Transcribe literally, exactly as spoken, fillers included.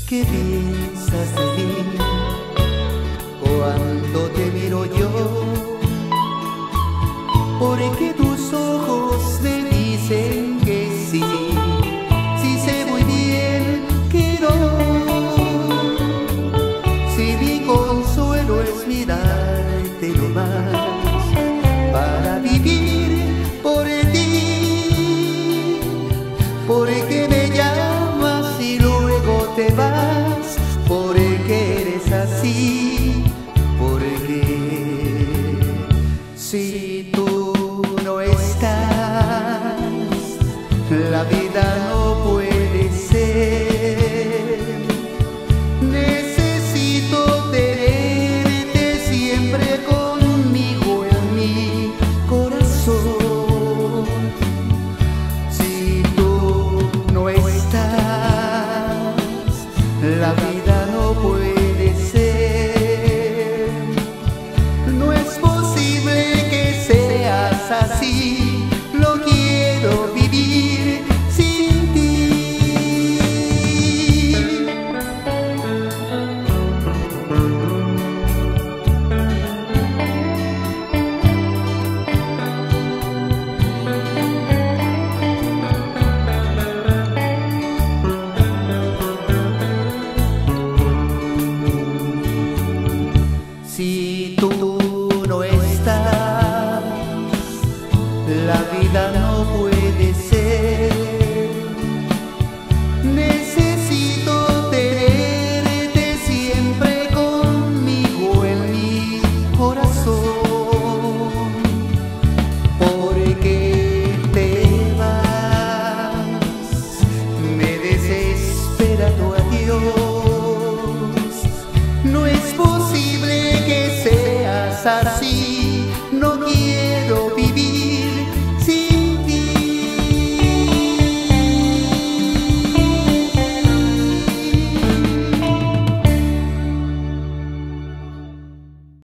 ¿Qué piensas de mí cuando te miro yo? Porque tus ojos me dicen que sí, sí sé muy bien que no. Si mi consuelo es mirarte no más para vivir por ti, porque me llamas y luego te vas, porque eres así, porque si tú no estás, la vida no puede ser. Necesito tenerte siempre conmigo en mi corazón. Si tú no estás, la vida no puede ser. No es posible que seas así, lo quiero vivir sin ti. Si tú no estás, la vida no puede